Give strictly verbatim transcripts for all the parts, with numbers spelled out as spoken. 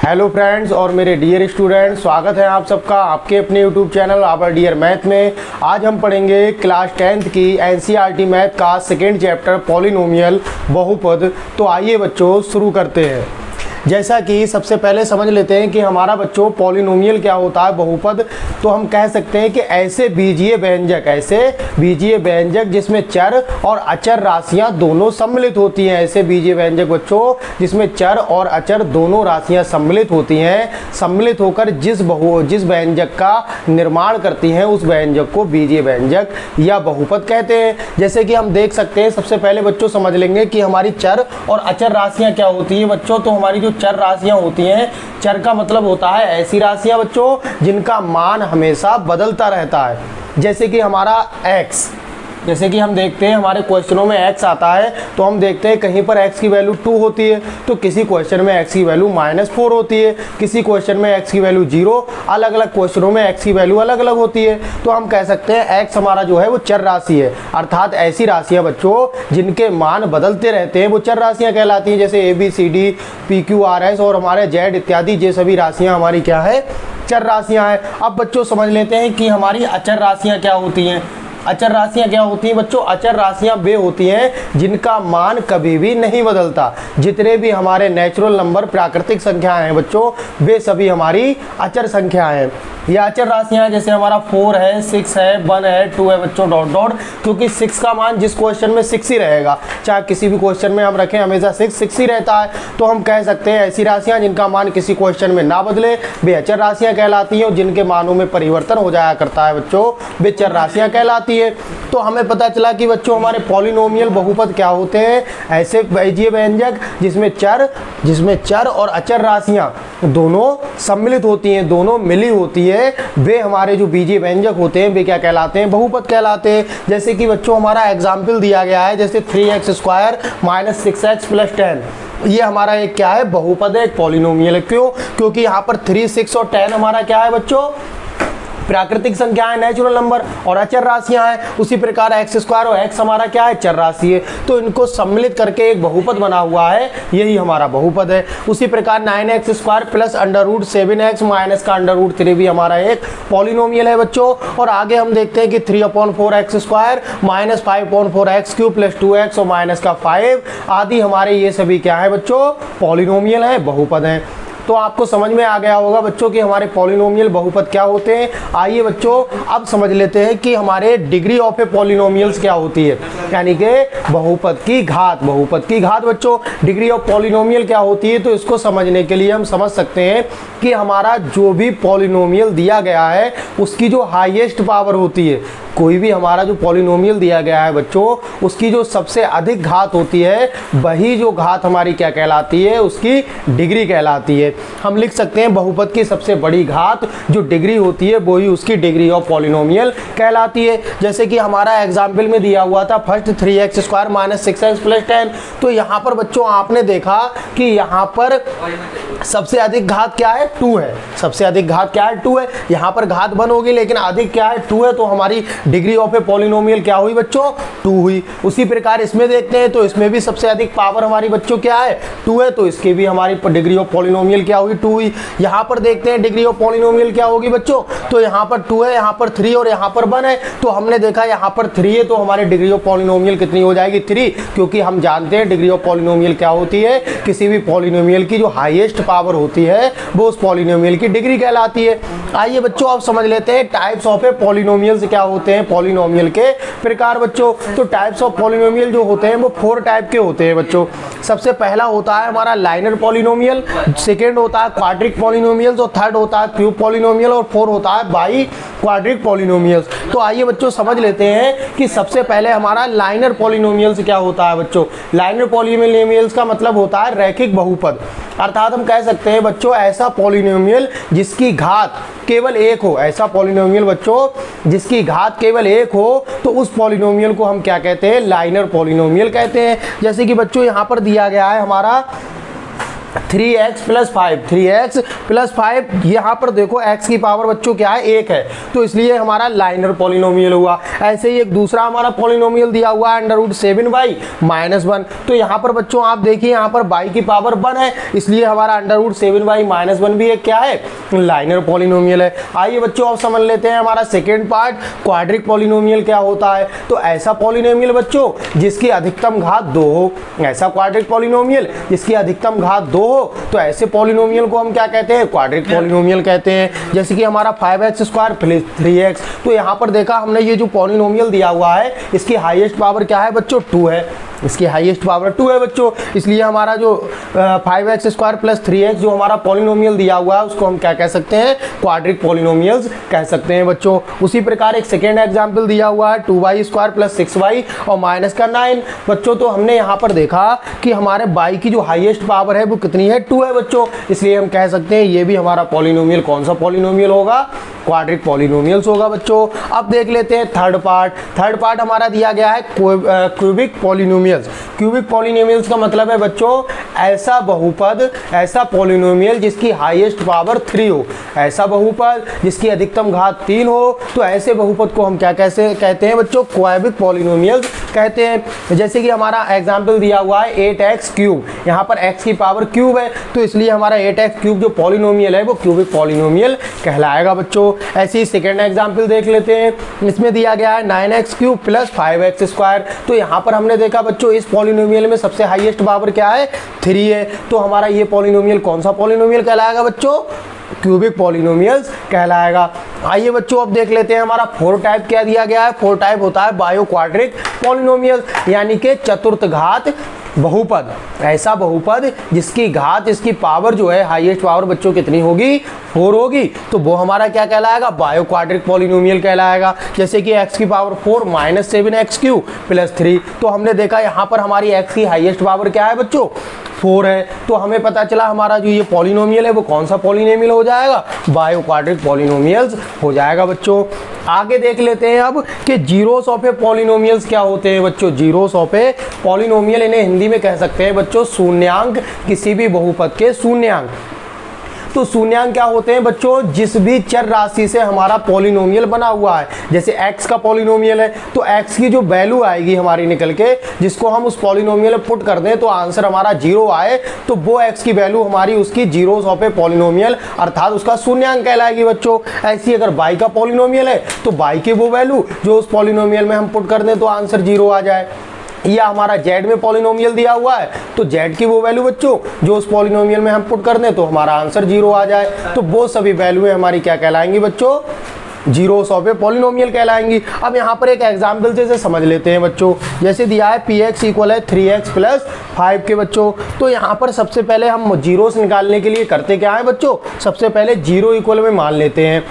Hello friends और मेरे dear student, स्वागत है आप सबका आपके अपने YouTube channel our dear math में। आज हम पढ़ेंगे क्लास टेंथ की एनसीईआरटी मैथ का सेकेंड चैप्टर पॉलिनोमियल बहुपद। तो आइए बच्चों शुरू करते हैं। जैसा कि सबसे पहले समझ लेते हैं कि हमारा बच्चों पॉलिनोमियल क्या होता है, बहुपद। तो हम कह सकते हैं कि ऐसे बीजीय व्यंजक ऐसे बीजीय व्यंजक जिसमें चर और अचर राशियां दोनों सम्मिलित होती हैं। ऐसे बीजीय व्यंजक बच्चों जिसमें चर और अचर दोनों राशियां सम्मिलित होती हैं, सम्मिलित होकर जिस बहु जिस व्यंजक का निर्माण करती हैं उस व्यंजक को बीजीय व्यंजक या बहुपद कहते हैं। जैसे कि हम देख सकते हैं, सबसे पहले बच्चों समझ लेंगे कि हमारी चर और अचर राशियां क्या होती हैं बच्चों। तो हमारी जो चर राशियां होती हैं, चर का मतलब होता है ऐसी राशियां बच्चों जिनका मान हमेशा बदलता रहता है। जैसे कि हमारा x, जैसे कि हम देखते हैं हमारे क्वेश्चनों में x आता है तो हम देखते हैं कहीं पर x की वैल्यू टू होती है, तो किसी क्वेश्चन में x की वैल्यू माइनस फोर होती है, किसी क्वेश्चन में x की वैल्यू जीरो, अलग अलग क्वेश्चनों में x की वैल्यू अलग अलग होती है। तो हम कह सकते हैं x हमारा जो है वो चर राशि है, अर्थात ऐसी राशियां बच्चों जिनके मान बदलते रहते हैं वो चर राशियां कहलाती हैं। जैसे A B C D P Q R S और हमारे जेड इत्यादि ये सभी राशियाँ हमारी क्या है, चर राशियाँ हैं। अब बच्चों समझ लेते हैं कि हमारी अचर राशियाँ क्या होती हैं। अचर राशियां क्या होती हैं बच्चों, अचर राशियां वे होती हैं जिनका मान कभी भी नहीं बदलता। जितने भी हमारे नेचुरल नंबर प्राकृतिक संख्याएं हैं बच्चों, वे सभी हमारी अचर संख्याएं हैं। ये अचर राशियां हैं, जैसे हमारा फोर है, सिक्स है, वन है, टू है बच्चों, डॉट डॉट, क्योंकि सिक्स का मान जिस क्वेश्चन में सिक्स ही रहेगा, चाहे किसी भी क्वेश्चन में हम रखें हमेशा सिक्स सिक्स ही रहता है। तो हम कह सकते हैं ऐसी राशियां जिनका मान किसी क्वेश्चन में ना बदले वे अचर राशियां कहलाती हैं, और जिनके मानों में परिवर्तन हो जाया करता है बच्चों वे चर राशियां कहलाती है। तो हमें पता चला कि बच्चों हमारे पॉलिनोमियल बहुपद क्या होते हैं, ऐसे बीजीय व्यंजक जिसमें चर जिसमें चर और अचर राशियां दोनों सम्मिलित होती हैं, दोनों मिली होती है, वे हमारे जो बीजीय व्यंजक होते हैं वे क्या कहलाते हैं, बहुपद कहलाते हैं। जैसे कि बच्चों हमारा एग्जाम्पल दिया गया है, जैसे three x square minus six x plus ten, ये हमारा एक क्या है, बहुपद है, एक पॉलिनोमियल है। क्यों? क्योंकि यहाँ पर थ्री सिक्स और टेन हमारा क्या है बच्चों, प्राकृतिक संख्याएं, नेचुरल नंबर, और अचर राशियां हैं। उसी प्रकार एक्स स्क्वायर और एक्स हमारा क्या है, चर राशि है। तो इनको सम्मिलित करके एक बहुपद बना हुआ है, यही हमारा बहुपद है। उसी प्रकार nine x square plus under root seven x minus का अंडर रूट थ्री भी हमारा एक पॉलिनोमियल है बच्चों। और आगे हम देखते हैं कि three upon four x square minus five upon four x cube plus two x और माइनस का फाइव आदि हमारे ये सभी क्या है बच्चों, पॉलिनोमियल है, बहुपद है। तो आपको समझ में आ गया होगा बच्चों कि हमारे पॉलिनोमियल बहुपद क्या होते हैं। आइए बच्चों अब समझ लेते हैं कि हमारे डिग्री ऑफ ए पॉलिनोमियल्स क्या होती है, यानी कि बहुपद की घात। बहुपद की घात बच्चों, डिग्री ऑफ पॉलिनोमियल क्या होती है। तो इसको समझने के लिए हम समझ सकते हैं कि हमारा जो भी पॉलिनोमियल दिया गया है उसकी जो हाईएस्ट पावर होती है, कोई भी हमारा जो पॉलिनोमियल दिया गया है बच्चों उसकी जो सबसे अधिक घात होती है वही जो घात हमारी क्या कहलाती है, उसकी डिग्री कहलाती है। हम लिख सकते हैं बहुपद की सबसे बड़ी घात जो डिग्री होती है वही उसकी डिग्री ऑफ पॉलिनोमियल कहलाती है। जैसे कि हमारा एग्जाम्पल में दिया हुआ था first three x square minus six x plus ten. तो यहाँ पर बच्चों आपने देखा कि यहाँ पर सबसे अधिक घात क्या है, टू है। सबसे अधिक घात क्या है, टू है। यहाँ पर घात वन होगी लेकिन अधिक क्या है, टू है। तो हमारी डिग्री ऑफ ए पॉलिनोमियल क्या हुई बच्चों, टू हुई। उसी प्रकार इसमें देखते हैं तो इसमें भी सबसे अधिक पावर हमारी बच्चों क्या है, टू है। तो इसकी भी हमारी डिग्री ऑफ पॉलिनोमियल क्या हुई, टू हुई। यहाँ पर देखते हैं डिग्री ऑफ पॉलिनोमियल क्या होगी बच्चों, तो यहाँ पर टू है, यहाँ पर थ्री और यहाँ पर वन है। तो हमने देखा यहाँ पर थ्री है तो हमारी डिग्री ऑफ पॉलिनोमियल कितनी हो जाएगी, थ्री, क्योंकि हम जानते हैं डिग्री ऑफ पॉलिनोमियल क्या होती है, किसी भी पॉलिनोमियल की जो हाईएस्ट पावर होती है वो उस पॉलिनोमियल की डिग्री कहलाती है। आइए बच्चों अब समझ लेते हैं टाइप्स ऑफ ए पॉलिनोमियल्स क्या होते हैं, पॉलिनोमियल के प्रकार बच्चों। तो टाइप्स ऑफ पॉलिनोमियल जो होते हैं वो फोर टाइप के होते हैं बच्चों। सबसे पहला होता है हमारा लाइनर पॉलिनोमियल, सेकंड होता है क्वाड्रिक पॉलिनोमियल्स, और थर्ड होता है क्यूब पॉलिनोमियल, और फोर होता है बाई क्वाड्रिक पॉलिनोमियल्स। तो आइए बच्चों समझ लेते हैं कि सबसे पहले हमारा लाइनर पॉलिनोमियल्स क्या होता है बच्चों। लाइनर पॉलिनोमियल्स का मतलब होता है रैखिक बहुपद, अर्थात हम कह सकते हैं बच्चों ऐसा पॉलिनोमियल जिसकी घात केवल एक हो। ऐसा पॉलिनोमियल बच्चों जिसकी घात केवल एक हो तो उस पॉलिनोमियल को हम क्या कहते हैं, लाइनर पॉलिनोमियल कहते हैं। जैसे कि बच्चों यहाँ पर दिया गया है हमारा three x plus five, three x plus five, यहाँ पर देखो x की पावर बच्चों क्या है, एक है, तो इसलिए हमारा लाइनर पॉलिनोमियल हुआ। ऐसे ही एक दूसरा हमारा पॉलिनोमियल दिया हुआ है under root seven y minus one, तो यहाँ पर बच्चों आप देखिए यहाँ पर y की पावर वन है, इसलिए हमारा under root seven y minus one भी एक क्या है, लाइनर पॉलिनोमियल है। आइए बच्चों अब समझ लेते हैं हमारा सेकेंड पार्ट, क्वाड्रिक पॉलिनोमियल क्या होता है। तो ऐसा पॉलिनोमियल बच्चों जिसकी अधिकतम घात दो हो, ऐसा क्वाड्रिक पॉलिनोमियल जिसकी अधिकतम घात दो हो, तो ऐसे पॉलिनोमियल को हम क्या कहते हैं, क्वाड्रिक पॉलिनोमियल कहते हैं। जैसे कि हमारा five x square plus three x, तो यहाँ पर देखा हमने ये जो पॉलिनोमियल दिया हुआ है इसकी हाईएस्ट पावर क्या है बच्चों, टू है, इसकी हाईएस्ट पावर टू है बच्चों, इसलिए हमारा जो five x square plus three x जो हमारा पॉलिनोमियल दिया हुआ है उसको हम क्या कह सकते हैं, क्वाड्रिक पॉलिनोमियल्स कह सकते हैं बच्चों। उसी प्रकार एक सेकेंड एग्जाम्पल दिया हुआ है two y square plus six y और माइनस का नाइन बच्चों, तो हमने यहाँ पर देखा कि हमारे y की जो हाईएस्ट पावर है वो कितनी है, टू है बच्चों, इसलिए हम कह सकते हैं ये भी हमारा पॉलिनोमियल कौन सा पॉलिनोमियल होगा, क्वाड्रिक पॉलिनोमियल्स होगा बच्चों। अब देख लेते हैं थर्ड पार्ट, थर्ड पार्ट हमारा दिया गया है क्यूबिक पॉलिनोमियल्स। क्यूबिक पॉलिनोमियल्स का मतलब है बच्चों ऐसा बहुपद, ऐसा पॉलिनोमियल जिसकी हाईएस्ट पावर थ्री हो, ऐसा बहुपद जिसकी अधिकतम घात तीन हो, तो ऐसे बहुपद को हम क्या कैसे कहते हैं बच्चों, क्यूबिक पॉलिनोमियल्स कहते हैं। जैसे कि हमारा एग्जाम्पल दिया हुआ है एट एक्स क्यूब, यहाँ पर x की पावर क्यूब है, तो इसलिए हमारा एट एक्स क्यूब जो पॉलिनोमियल है वो क्यूबिक पॉलिनोमियल कहलाएगा बच्चों। ऐसे ही सेकेंड एग्जाम्पल देख लेते हैं, इसमें दिया गया है nine x cube plus five x square, तो यहाँ पर हमने देखा बच्चों इस पॉलिनोमियल में सबसे हाईएस्ट पावर क्या है, थ्री है, तो हमारा ये पॉलिनोमियल कौन सा पॉलिनोमियल कहलाएगा बच्चों, क्यूबिक पॉलिनोमियल्स कहलाएगा। आइए बच्चों अब देख लेते हैं हमारा फोर टाइप क्या दिया गया है। फोर टाइप होता है बायो क्वाड्रिक पॉलिनोमियल, यानी कि चतुर्थ घात बहुपद, ऐसा बहुपद जिसकी घात, इसकी पावर जो है हाईएस्ट पावर बच्चों कितनी होगी, फोर होगी, तो वो हमारा क्या कहलाएगा, बायो क्वाड्रिक पॉलिनोमियल कहलाएगा। जैसे कि x की power four minus seven x cube plus three, तो हमने देखा यहाँ पर हमारी x की हाईएस्ट पावर क्या है बच्चों, फोर है, तो हमें पता चला हमारा जो ये पॉलिनोमियल है वो कौन सा पॉलिनोमियल हो जाएगा, बायो क्वाड्रिक पॉलिनोमियल्स हो जाएगा बच्चों। आगे देख लेते हैं अब कि जीरोस ऑफ ए पॉलिनोमियल्स क्या होते हैं बच्चों। जीरोस ऑफ ए पॉलिनोमियल इन्हें हिंदी में कह सकते हैं बच्चों शून्यांक, किसी भी बहुपद के शून्यांक। तो शून्यांक क्या होते हैं बच्चों, जिस भी चर राशि से हमारा पॉलिनोमियल बना हुआ है, जैसे x का पॉलिनोमियल है तो x की जो वैल्यू आएगी हमारी निकल के, जिसको हम उस पॉलिनोमियल में पुट कर दें तो आंसर हमारा जीरो आए, तो वो x की वैल्यू हमारी उसकी जीरोस ऑफ ए पॉलिनोमियल अर्थात उसका शून्यांक कहलाएगी बच्चों। ऐसी अगर y का पॉलिनोमियल है तो y की वो वैल्यू जो उस पॉलिनोमियल में हम पुट कर दें तो आंसर जीरो आ जाए। या हमारा z में पॉलिनोमियल दिया हुआ है तो z की वो वैल्यू बच्चों जो उस पॉलिनोमियल में हम पुट कर दें तो हमारा आंसर जीरो आ जाए, तो वो सभी वैल्यू हमारी क्या कहलाएंगी बच्चों, जीरोस ऑफ ए पॉलिनोमियल कहलाएंगी। अब यहाँ पर एक एग्जाम्पल से समझ लेते हैं बच्चों, जैसे दिया है पी एक्स इक्वल है थ्री एक्स प्लस फाइव के बच्चों, तो यहाँ पर सबसे पहले हम जीरोस निकालने के लिए करते क्या है बच्चों, सबसे पहले जीरो इक्वल में मान लेते हैं।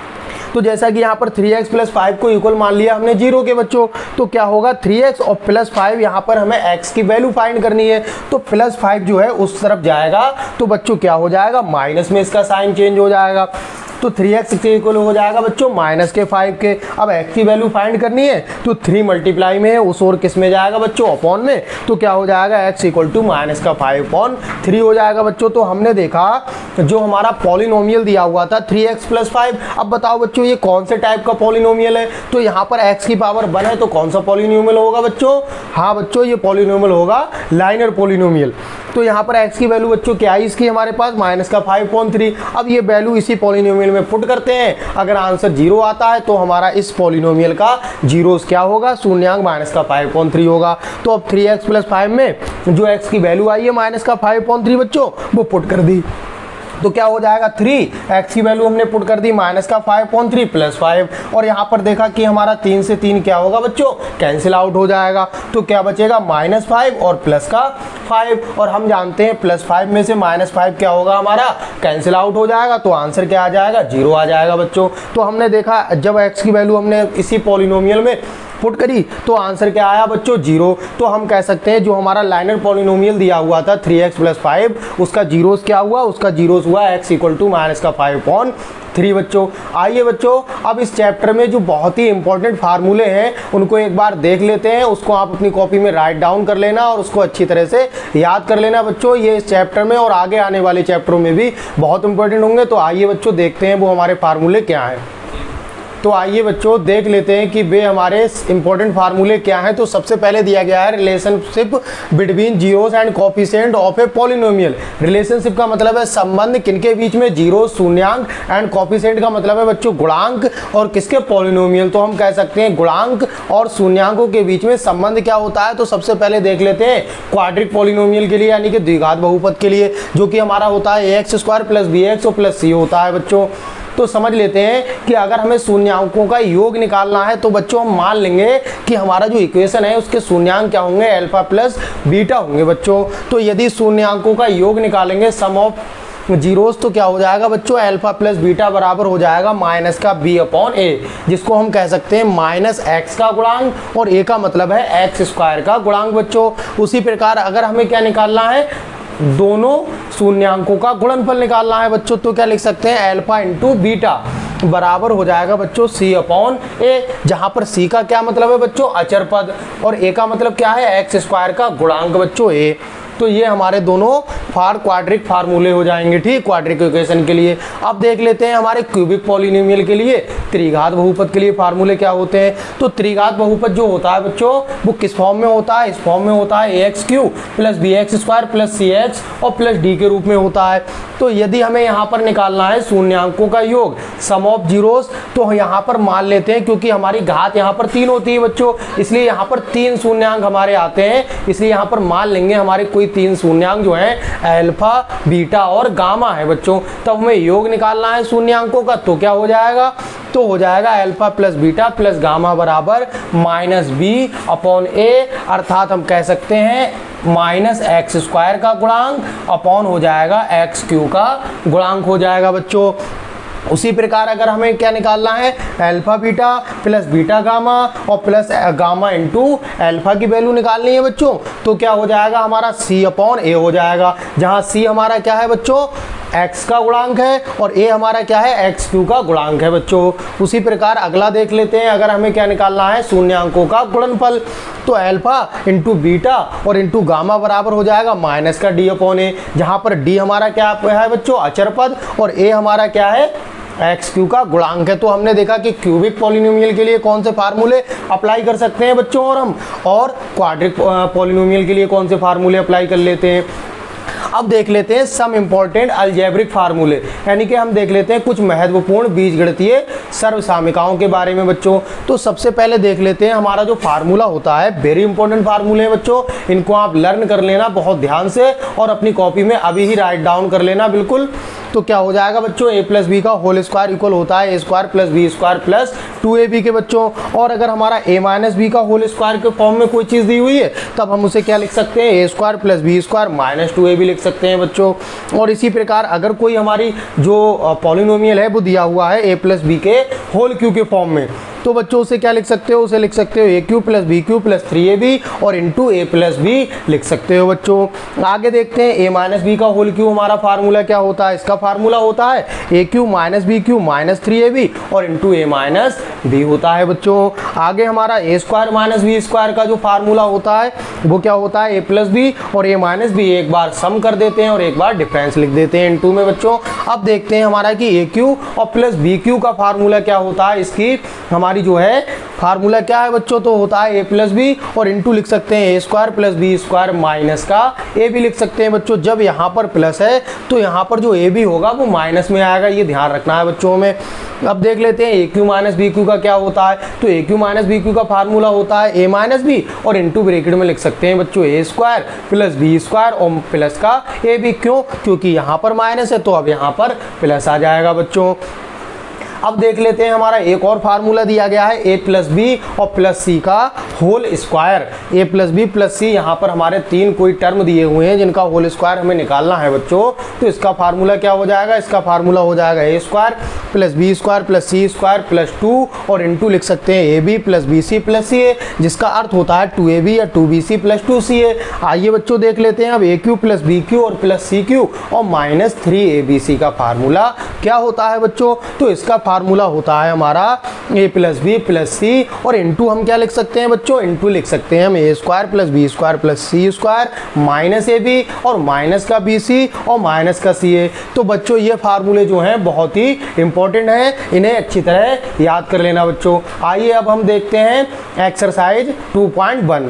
तो जैसा कि यहाँ पर थ्री एक्स प्लस फाइव को इक्वल मान लिया हमने जीरो के बच्चों, तो क्या होगा थ्री एक्स और प्लस फाइव, यहाँ पर हमें x की वैल्यू फाइंड करनी है, तो प्लस फाइव जो है उस तरफ जाएगा तो बच्चों क्या हो जाएगा, माइनस में इसका साइन चेंज हो जाएगा, तो थ्री एक्स के इक्वल हो जाएगा बच्चों माइनस के फाइव के। अब x की वैल्यू फाइंड करनी है तो थ्री मल्टीप्लाई में है उस और किस में जाएगा बच्चों, अपॉन में, तो क्या हो जाएगा x इक्वल टू माइनस का फाइव अपॉन थ्री हो जाएगा बच्चों। तो हमने देखा जो हमारा पॉलिनोमियल दिया हुआ था थ्री एक्स प्लस फाइव, अब बताओ बच्चों ये कौन से टाइप का पॉलिनोमियल है, तो यहाँ पर x की पावर वन है तो कौन सा पॉलिनोमियल होगा बच्चों, हाँ बच्चों ये पॉलिनोमियल होगा लाइनर पॉलिनोमियल। तो यहाँ पर x की वैल्यू बच्चों क्या है इसकी हमारे पास माइनस का फाइव पॉइंट थ्री, अब ये वैल्यू इसी पॉलिनोमियल में पुट करते हैं, अगर आंसर जीरो आता है तो हमारा इस पॉलिनोमियल का जीरोस क्या होगा, शून्यांक माइनस का फाइव पॉइंट थ्री होगा। तो अब थ्री एक्स प्लस फाइव में जो x की वैल्यू आई है माइनस का फाइव पॉइंट थ्री बच्चों वो पुट कर दी, तो क्या हो जाएगा थ्री एक्स की वैल्यू हमने पुट कर दी माइनस का five point three plus five, और यहाँ पर देखा कि हमारा तीन से तीन क्या होगा बच्चों, कैंसिल आउट हो जाएगा, तो क्या बचेगा माइनस फाइव और प्लस का फाइव, और हम जानते हैं प्लस फाइव में से माइनस फाइव क्या होगा हमारा, कैंसिल आउट हो जाएगा, तो आंसर क्या आ जाएगा, जीरो आ जाएगा बच्चों। तो हमने देखा जब एक्स की वैल्यू हमने इसी पॉलिनोमियल में पुट करी तो आंसर क्या आया बच्चों, जीरो। तो हम कह सकते हैं जो हमारा लाइनर पॉलिनोमियल दिया हुआ था थ्री एक्स प्लस फाइव, उसका जीरोस क्या हुआ, उसका जीरोस हुआ एक्स इक्वल टू माइनस का फाइव पॉइंट थ्री बच्चों। आइए बच्चों अब इस चैप्टर में जो बहुत ही इंपॉर्टेंट फार्मूले हैं उनको एक बार देख लेते हैं। उसको आप अपनी कॉपी में राइट डाउन कर लेना और उसको अच्छी तरह से याद कर लेना बच्चों। ये इस चैप्टर में और आगे आने वाले चैप्टरों में भी बहुत इंपॉर्टेंट होंगे। तो आइए बच्चों देखते हैं वो हमारे फार्मूले क्या हैं। तो आइए बच्चों देख लेते हैं कि वे हमारे इंपॉर्टेंट फार्मूले क्या हैं। तो सबसे पहले दिया गया है relationship between zeros and coefficient of a polynomial. Relationship का मतलब है संबंध किनके बीच में, जीरो शून्यांक, एंड कोफिशिएंट का मतलब है बच्चों गुणांक, और किसके, पॉलिनोमियल। तो हम कह सकते हैं गुणांक और शून्यांकों के बीच में संबंध क्या होता है। तो सबसे पहले देख लेते हैं क्वाड्रिक पॉलिनोमियल के लिए यानी कि द्विघात बहुपद के लिए, जो कि हमारा होता है a x square plus b x और प्लस सी होता है बच्चों। तो समझ लेते हैं कि अगर हमें शून्यांकों का योग निकालना है तो बच्चों हम मान लेंगे कि हमारा जो इक्वेशन है उसके शून्यांक क्या होंगे, अल्फा प्लस बीटा होंगे बच्चों। तो यदि शून्यांकों का योग निकालेंगे सम ऑफ जीरोस तो क्या हो जाएगा बच्चों, अल्फा प्लस बीटा बराबर हो जाएगा माइनस का बी अपॉन ए, जिसको हम कह सकते हैं माइनस एक्स का गुणांक, और ए का मतलब है एक्स स्क्वायर का गुणांक बच्चों। उसी प्रकार अगर हमें क्या निकालना है, दोनों शून्यांकों का गुणनफल निकालना है बच्चों, तो क्या लिख सकते हैं, अल्फा इंटू बीटा बराबर हो जाएगा बच्चों सी अपॉन ए, जहां पर सी का क्या मतलब है बच्चों, अचर पद, और ए का मतलब क्या है, एक्स स्क्वायर का गुणांक बच्चों ए। तो ये हमारे दोनों फार क्वाड्रिक फार्मूले हो जाएंगे, ठीक, क्वाड्रिक इक्वेशन के लिए। अब देख लेते हैं हमारे क्यूबिक पॉलिनोमियल के लिए, त्रिघात बहुपद के लिए फार्मूले क्या होते हैं। तो त्रिघात बहुपद जो होता है बच्चों वो किस फॉर्म में होता है, इस फॉर्म में होता है a x cube plus b x square plus c x और प्लस डी के रूप में होता है। तो यदि हमें यहाँ पर निकालना है शून्यांकों का योग सम ऑफ जीरोस, तो यहाँ पर मान लेते हैं क्योंकि हमारी घात यहाँ पर तीन होती है बच्चों, इसलिए यहाँ पर तीन शून्यांक हमारे आते हैं, इसलिए यहाँ पर मान लेंगे हमारे कोई तीन शून्यांक जो हैं अल्फा बीटा और गामा है बच्चों। तब हमें योग निकालना है शून्यांकों का, तो क्या हो जाएगा, तो हो जाएगा alpha plus beta plus gamma बराबर माइनस बी अपॉन ए, अर्थात हम कह सकते हैं माइनस एक्स स्क्वायर का गुणांक अपॉन हो जाएगा एक्स क्यू का गुणांक हो जाएगा बच्चों। उसी प्रकार अगर हमें क्या निकालना है, alpha beta plus beta gamma और प्लस गामा इंटू अल्फा की वैल्यू निकालनी है बच्चों, तो क्या हो जाएगा हमारा सी अपॉन ए हो जाएगा, जहां सी हमारा क्या है बच्चों, x का गुणांक है और a हमारा क्या है, एक्स क्यू का गुणांक है बच्चों। उसी प्रकार अगला देख लेते हैं, अगर हमें क्या निकालना है, शून्यांकों का गुणनफल, तो अल्फा इंटू बीटा और इंटू गामा बराबर हो जाएगा माइनस का डी अपॉन ए, जहां पर डी हमारा क्या है बच्चों, अचर पद, और a हमारा क्या है, एक्स क्यू का गुणांक है। तो हमने देखा कि क्यूबिक पॉलिनोमियल के लिए कौन से फार्मूले अप्लाई कर सकते हैं बच्चों, और हम और क्वाड्रिक पॉलिनोमियल के लिए कौन से फार्मूले अप्लाई कर लेते हैं। अब देख लेते हैं सम इंपॉर्टेंट अलजेब्रिक फार्मूले, यानी कि हम देख लेते हैं कुछ महत्वपूर्ण बीजगणितीय सर्वसामिकाओं के बारे में बच्चों। तो सबसे पहले देख लेते हैं हमारा जो फार्मूला होता है, वेरी इंपॉर्टेंट फार्मूले हैं बच्चों, इनको आप लर्न कर लेना बहुत ध्यान से और अपनी कॉपी में अभी ही राइट डाउन कर लेना बिल्कुल। तो क्या हो जाएगा बच्चों, ए प्लस बी का होल स्क्वायर इक्वल होता है A square plus B square plus two A B के बच्चों। और अगर हमारा ए माइनस बी का होल स्क्वायर के फॉर्म में कोई चीज़ दी हुई है तब हम उसे क्या लिख सकते हैं, A square plus B square minus two A B लिख सकते हैं बच्चों। और इसी प्रकार अगर कोई हमारी जो पॉलिनोमियल है वो दिया हुआ है ए प्लस बी के होल क्यू के फॉर्म में, तो बच्चों उसे क्या लिख सकते हो, उसे लिख सकते हो A cube plus B cube plus three A B और इंटू ए प्लस बी लिख सकते हो बच्चों। आगे देखते हैं ए माइनस बी का होल क्यू हमारा फार्मूला क्या होता है, इसका फार्मूला होता है A cube minus B cube minus three A B और इंटू ए माइनस बी होता है बच्चों। आगे हमारा A square minus B square का जो फार्मूला होता है वो क्या होता है, ए प्लस बी और ए माइनस बी एक बार सम कर देते हैं और एक बार डिफरेंस लिख देते हैं इंटू में बच्चों। अब देखते हैं हमारा कि ए क्यू और प्लस बी क्यू का फार्मूला क्या होता है, इसकी हमारी जो है फार्मूला क्या है बच्चों, तो होता है ए प्लस बी और इंटू लिख सकते हैं A square plus B square minus का ए भी लिख सकते हैं बच्चों। जब यहाँ पर प्लस है तो यहाँ पर जो ए भी होगा वो माइनस में आएगा, ये ध्यान रखना है बच्चों में। अब देख लेते हैं A cube minus B cube का क्या होता है, तो A cube minus B cube का फार्मूला होता है ए माइनस बी और इंटू ब्रैकेट में लिख सकते हैं बच्चों A square plus B square और प्लस का ए भी, क्यों, क्योंकि यहाँ पर माइनस है तो अब यहाँ पर प्लस आ जाएगा बच्चों। अब देख लेते हैं हमारा एक और फार्मूला दिया गया है ए प्लस बी और प्लस सी का whole square. A plus B plus C, यहाँ पर हमारे तीन कोई टर्म दिए हुए हैं जिनका होल स्क्वायर हमें निकालना है बच्चों। तो इसका फार्मूला क्या हो जाएगा, इसका फार्मूला हो जाएगा A square plus B square plus C square plus two, और इंटू लिख सकते हैं A B plus B C plus C A, जिसका अर्थ होता है टू ए बी या two B C plus two C A. आइए बच्चों देख लेते हैं अब A cube plus B cube और प्लस सी क्यू और minus three A B C का फार्मूला क्या होता है बच्चों। तो इसका फार्मूला होता है हमारा A plus B plus C, और इंटू हम क्या लिख सकते हैं बच्चों, इंटू लिख सकते हैं हम A square plus B square plus C square minus A B और माइनस का बी सी और माइनस का सी ए। तो बच्चों ये फार्मूले जो हैं बहुत ही इंपॉर्टेंट हैं, इन्हें अच्छी तरह याद कर लेना बच्चों। आइए अब हम देखते हैं एक्सरसाइज टू पॉइंट वन।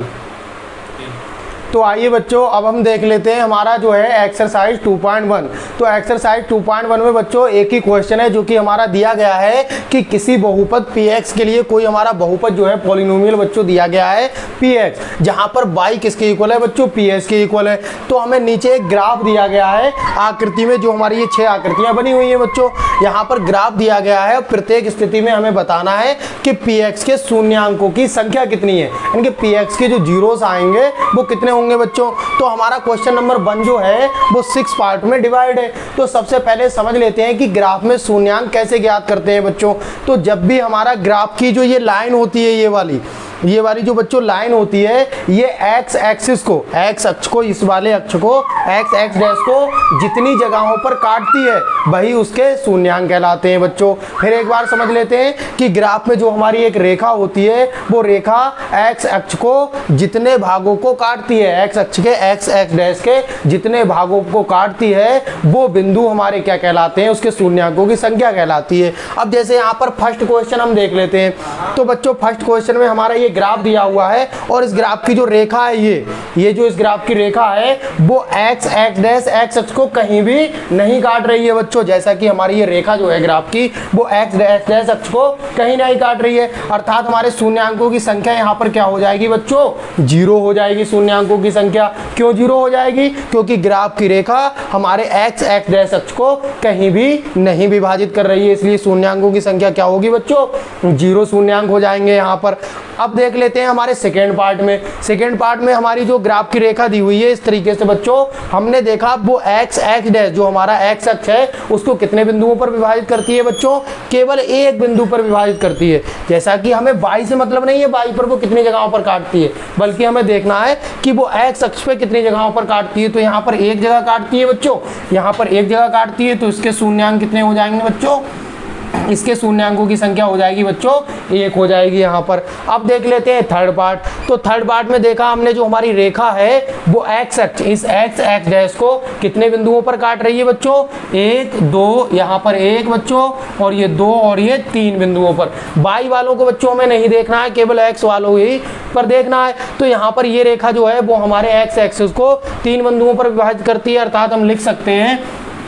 तो आइए बच्चों अब हम देख लेते हैं हमारा जो है एक्सरसाइज टू पॉइंट वन। तो एक्सरसाइज टू पॉइंट वन में बच्चों एक ही क्वेश्चन है जो कि हमारा दिया गया है कि किसी बहुपद px के लिए कोई हमारा बहुपद जो है पॉलिनोमियल बच्चों दिया गया है px, जहां पर y किसके इक्वल है बच्चों, ps के इक्वल है। तो हमें नीचे एक ग्राफ दिया गया है आकृति में, जो हमारी ये छह आकृतियां बनी हुई है बच्चों, यहाँ पर ग्राफ दिया गया है। प्रत्येक स्थिति में हमें बताना है कि px के शून्यांकों की संख्या कितनी है, यानी कि px के जो जीरोस आएंगे वो कितने होंगे बच्चों। तो हमारा क्वेश्चन नंबर वन जो है वो सिक्स पार्ट में डिवाइड है। तो सबसे पहले समझ लेते हैं कि ग्राफ में शून्यांक कैसे ज्ञात करते हैं बच्चों। तो जब भी हमारा ग्राफ की जो ये लाइन होती है, ये वाली ये वाली जो बच्चों लाइन होती है, ये एक्स एक्सिस को, एक्स अक्ष को, इस वाले अक्ष को, एक्स एक्स डैश को जितनी जगहों पर काटती है वही उसके शून्यांक कहलाते हैं बच्चों। फिर एक बार समझ लेते हैं कि ग्राफ में जो हमारी एक रेखा होती है वो रेखा एक्स अक्ष को जितने भागों को काटती है, एक्स अक्ष के एक्स एक्स डैश के जितने भागों को काटती है वो बिंदु हमारे क्या कहलाते हैं, उसके शून्यांकों की संख्या कहलाती है। अब जैसे यहाँ पर फर्स्ट क्वेश्चन हम देख लेते हैं। तो बच्चों फर्स्ट क्वेश्चन में हमारा ये ग्राफ दिया हुआ है और इस ग्राफ की जो रेखा है, ये ये जो इस ग्राफ की रेखा है वो एक्स एक्स डैश एक्स अक्ष को कहीं भी नहीं काट रही है बच्चों। जैसा कि हमारी ये रेखा जो है ग्राफ की वो एक्स डैश डैश अक्ष को कहीं नहीं काट रही है, अर्थात हमारे शून्यांकों की संख्या यहाँ पर क्या हो जाएगी बच्चों, जीरो हो जाएगी शून्यांकों की संख्या। क्यों जीरो हो जाएगी, क्योंकि ग्राफ की रेखा हमारे एक्स एक्स डैश अक्ष को कहीं भी नहीं विभाजित कर रही है, इसलिए शून्यांकों की संख्या क्या होगी बच्चों, जीरो शून्यांक हो जाएंगे यहाँ पर। अब देख लेते हैं हमारे सेकेंड पार्ट में। सेकेंड पार्ट में हमारी जो ग्राफ की रेखा दी हुई है इस तरीके से बच्चों, हमने देखा वो एक्स एक्स डैश जो हमारा एक्स अक्ष है उसको कितने बिंदुओं पर विभाजित करती है बच्चों, केवल एक बिंदु पर विभाजित करती है। जैसा कि हमें वाई से मतलब नहीं है वाई पर वो कितनी जगहों पर काटती है, बल्कि हमें देखना है कि वो एक्स अक्ष पे कितनी जगहों पर काटती है। तो यहाँ पर एक जगह काटती है बच्चों, यहाँ पर एक जगह काटती है, तो इसके शून्यांक कितने हो जाएंगे बच्चों, इसके शून्यांकों की संख्या हो जाएगी बच्चों एक हो जाएगी यहाँ पर। अब देख लेते हैं थर्ड पार्ट। तो थर्ड पार्ट में देखा हमने जो हमारी रेखा है वो एक्स अक्ष, इस एक्स एक्स डैश को कितने बिंदुओं पर काट रही है बच्चों, एक दो, यहाँ पर एक बच्चों, और ये दो और ये तीन बिंदुओं पर। वाई वालों को बच्चों हमें नहीं देखना है, केवल एक्स वालों ही पर देखना है। तो यहाँ पर ये रेखा जो है वो हमारे एक्स एक्सिस को तीन बिंदुओं पर विभाजित करती है, अर्थात हम लिख सकते हैं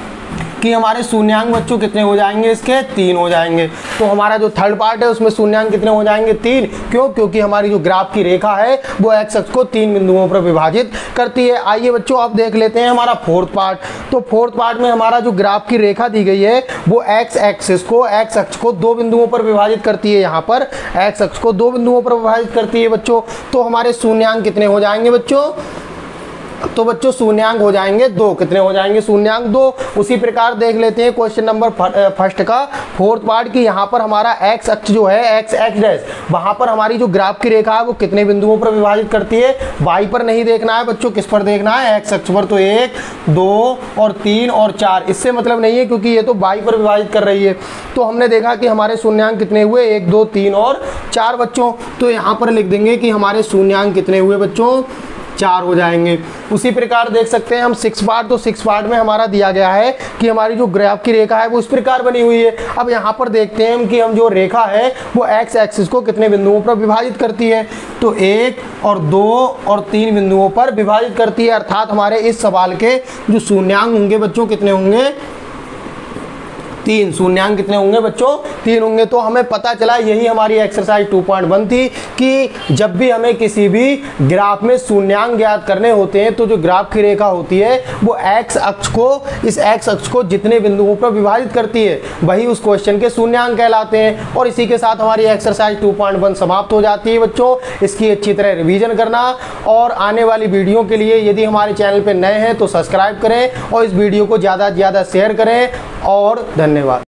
कि हमारे शून्यांक बच्चों कितने हो जाएंगे, इसके तीन हो जाएंगे। तो हमारा जो थर्ड पार्ट है उसमें शून्यांक कितने हो जाएंगे, तीन। क्यों, क्योंकि हमारी जो ग्राफ की रेखा है वो एक्स अक्ष को तीन बिंदुओं पर विभाजित करती है। आइए बच्चों अब देख लेते हैं हमारा फोर्थ पार्ट। तो फोर्थ पार्ट में हमारा जो ग्राफ की रेखा दी गई है वो एक्स एक्सिस को, एक्स अक्ष को दो बिंदुओं पर विभाजित करती है, यहाँ पर एक्स अक्ष को दो बिंदुओं पर विभाजित करती है बच्चों। तो हमारे शून्यांक कितने हो जाएंगे बच्चों, तो बच्चों शून्यांक हो जाएंगे दो। कितने हो जाएंगे, शून्यांक दो। उसी प्रकार देख लेते हैं क्वेश्चन नंबर फर्स्ट का फोर्थ पार्ट की, यहाँ पर हमारा एक्स अक्ष जो है एक्स एक्स डैश, वहाँ पर हमारी जो ग्राफ की रेखा है वो कितने बिंदुओं पर विभाजित करती है, वाई पर नहीं देखना है बच्चों, किस पर देखना है, एक्स अक्ष पर। तो एक दो और तीन और चार, इससे मतलब नहीं है क्योंकि ये तो वाई पर विभाजित कर रही है। तो हमने देखा कि हमारे शून्यांक कितने हुए, एक दो तीन और चार बच्चों। तो यहाँ पर लिख देंगे कि हमारे शून्यांक कितने हुए बच्चों, चार हो जाएंगे। उसी प्रकार देख सकते हैं हम सिक्स पार्ट। तो सिक्स पार्ट में हमारा दिया गया है कि हमारी जो ग्राफ की रेखा है वो इस प्रकार बनी हुई है। अब यहाँ पर देखते हैं हम कि हम जो रेखा है वो एक्स एक्सिस को कितने बिंदुओं पर विभाजित करती है, तो एक और दो और तीन बिंदुओं पर विभाजित करती है, अर्थात हमारे इस सवाल के जो शून्यांक होंगे बच्चों कितने होंगे, तीन। शून्यांक कितने होंगे बच्चों? तीन होंगे। तो हमें पता चला, यही हमारी एक्सरसाइज टू पॉइंट वन थी कि जब भी हमें किसी भी ग्राफ में शून्यांक ज्ञात करने होते हैं तो जो ग्राफ की रेखा होती है वो एक्स अक्ष को, इस एक्स अक्ष को जितने बिंदुओं पर विभाजित करती है वही उस क्वेश्चन के शून्यांक कहलाते हैं। और इसी के साथ हमारी एक्सरसाइज टू पॉइंट वन समाप्त हो जाती है बच्चों। इसकी अच्छी तरह रिवीजन करना और आने वाली वीडियो के लिए यदि हमारे चैनल पर नए हैं तो सब्सक्राइब करें और इस वीडियो को ज़्यादा से ज़्यादा शेयर करें। और धन्यवाद।